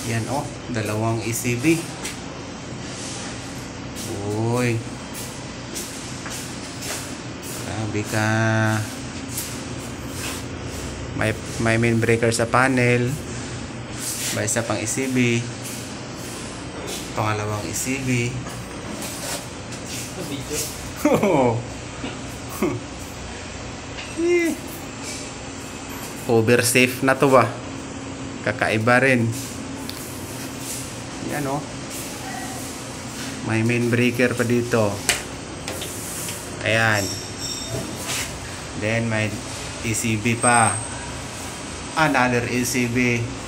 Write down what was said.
Yan oh, dalawang ECB. Uy. Grabe ka. May main breaker sa panel. May isa pang ECB. Pangalawang ECB. Oh. Over safe na to ba? Kakaiba rin. Yan oh. May main breaker pa dito. Ayan. Then may ECB pa. Another ECB.